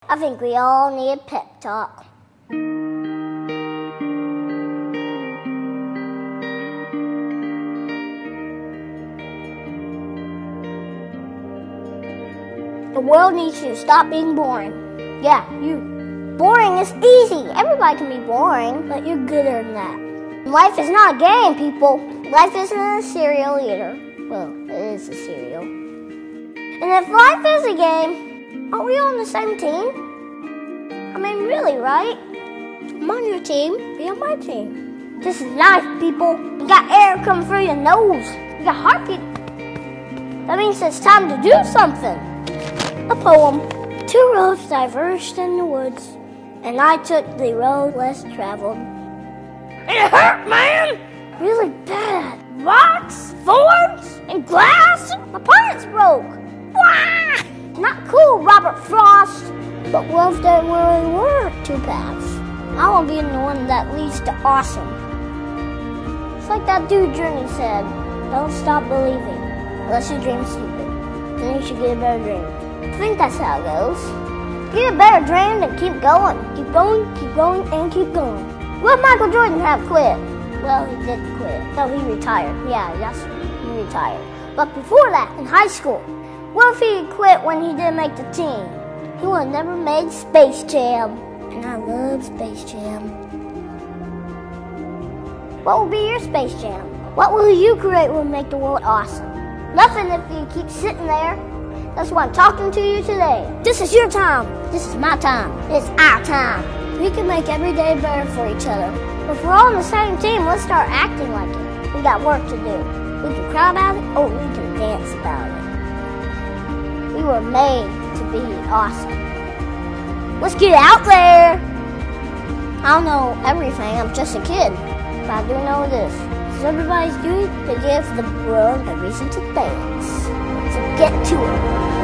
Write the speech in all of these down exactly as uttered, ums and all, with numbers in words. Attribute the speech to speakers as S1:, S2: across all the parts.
S1: I think we all need a pep talk. The world needs you to stop being boring. Yeah, you. Boring is easy. Everybody can be boring, but you're gooder than that. Life is not a game, people. Life isn't a cereal either. Well, it is a cereal. And if life is a game, aren't we all on the same team? I mean, really, right? I'm on your team, be on my team. This is life, people. You got air coming through your nose. You got heartbeat. That means it's time to do something. A poem. Two roads diverged in the woods, and I took the road less traveled. It hurt, man! Really bad. Rocks, thorns, and glass. My parts broke. Wah! Not cool, Robert Frost. But what if there really were two paths? I want to be the one that leads to awesome. It's like that dude Journey said, don't stop believing, unless you dream stupid. Then you should get a better dream. I think that's how it goes. Get a better dream and keep going. Keep going, keep going, and keep going. What if Michael Jordan have quit? Well, he didn't quit. No, he retired. Yeah, yes, he retired. But before that, in high school, what if he quit when he didn't make the team? He would have never made Space Jam. And I love Space Jam. What will be your Space Jam? What will you create will make the world awesome? Nothing if you keep sitting there. That's why I'm talking to you today. This is your time. This is my time. It's our time. We can make every day better for each other. If we're all on the same team, let's start acting like it. We got work to do. We can cry about it, or we can dance about it. We were made to be awesome. Let's get out there. I don't know everything. I'm just a kid. But I do know this. Because everybody's doing to give the world a reason to dance. So get to it.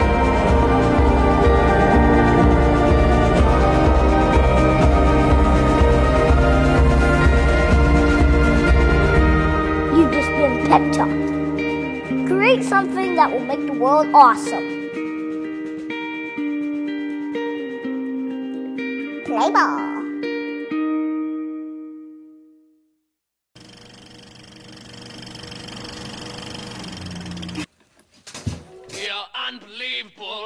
S1: You've just been pep talked. Create something that will make the world awesome. Play ball.
S2: You're unbelievable.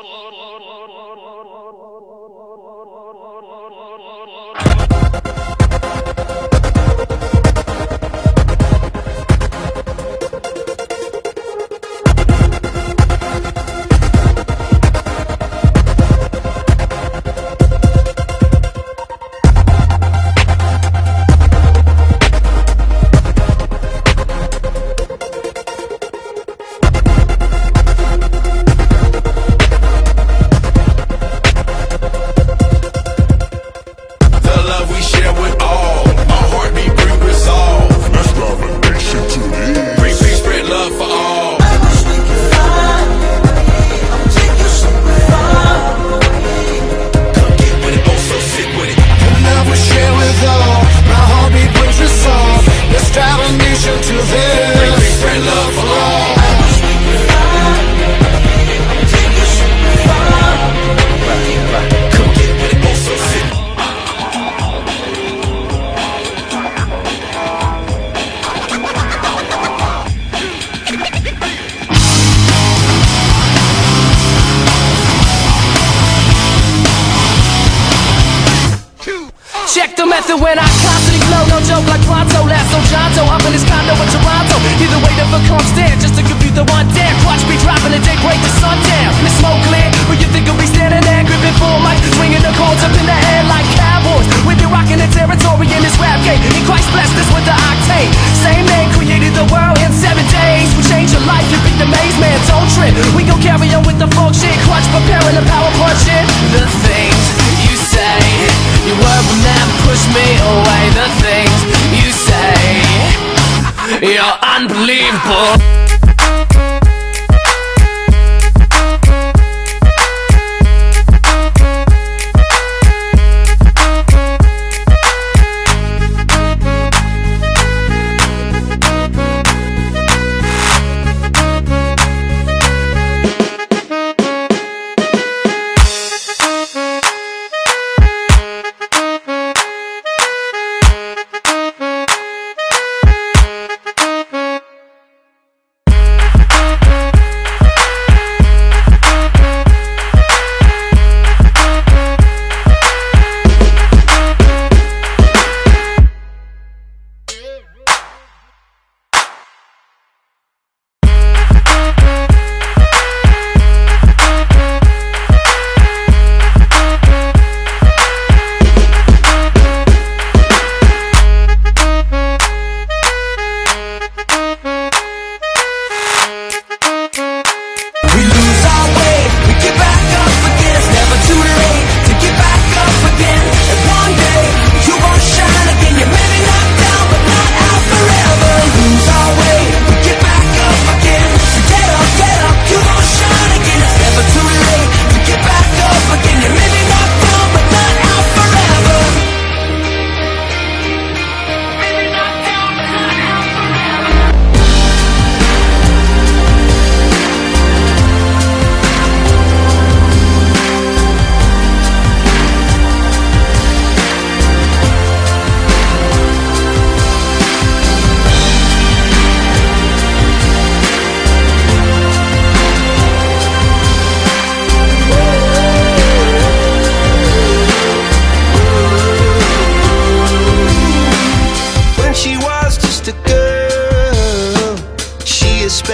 S3: Check the method when I constantly flow, no joke like Pronto, Lasso, Jonto, up in this condo in Toronto. Either way, the come stand just to compute the one damn. Watch me dropping the day break the sun down. The smoke clear, but you think I'll be standing there gripping full mic, swinging the chords up in the air like cowboys. We've been rocking the territory in this rap game, and Christ blessed us with the octane. Same man created the world in seven days. We change your life, you beat the maze, man, don't trip. We gon' carry on with the folk shit, clutch preparing the power punch in. The things you say, your word will never push me away. The things you say, you're unbelievable.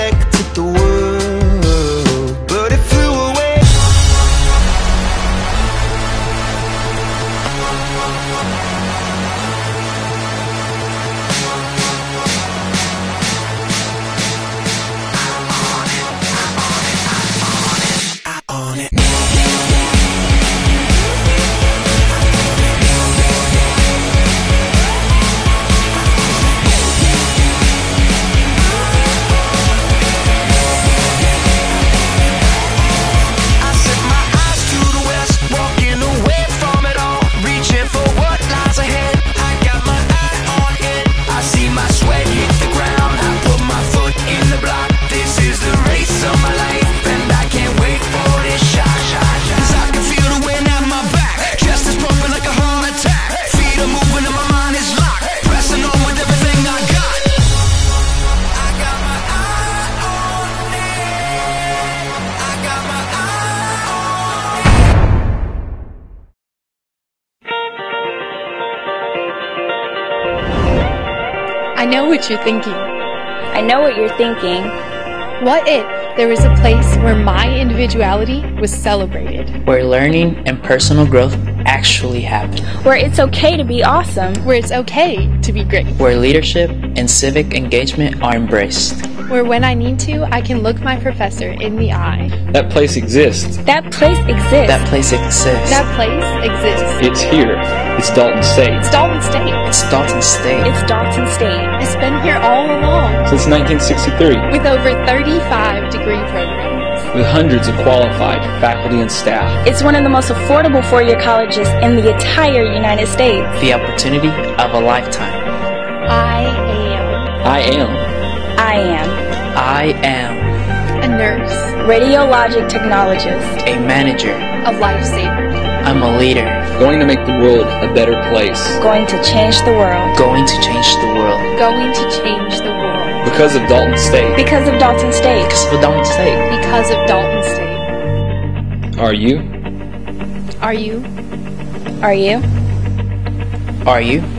S4: reflected the world, but it flew away. I own it.
S5: I know what you're thinking.
S6: I know what you're thinking.
S5: What if there was a place where my individuality was celebrated?
S7: Where learning and personal growth actually happen.
S6: Where it's okay to be awesome.
S5: Where it's okay to be great.
S7: Where leadership and civic engagement are embraced.
S5: Where when I need to, I can look my professor in the eye.
S8: That place exists.
S6: That place exists.
S7: That place exists.
S5: That place exists.
S8: It's here. It's Dalton State.
S5: It's Dalton State.
S7: It's Dalton State.
S6: It's Dalton State.
S5: It's been here all along.
S8: Since nineteen sixty-three.
S5: With over thirty-five degree programs.
S8: With hundreds of qualified faculty and staff.
S6: It's one of the most affordable four-year colleges in the entire United States.
S7: The opportunity of a lifetime.
S5: I am.
S8: I am.
S6: I am.
S7: I am.
S5: A nurse.
S6: Radiologic technologist.
S7: A manager.
S5: A lifesaver.
S7: I'm a leader.
S8: Going to make the world a better place.
S6: Going to change the world.
S7: Going to change the world.
S5: Going to change the world.
S8: Because of Dalton State.
S6: Because of Dalton State.
S7: Because of Dalton State.
S5: Because of Dalton State.
S8: Are you?
S5: Are you?
S6: Are you?
S7: Are you?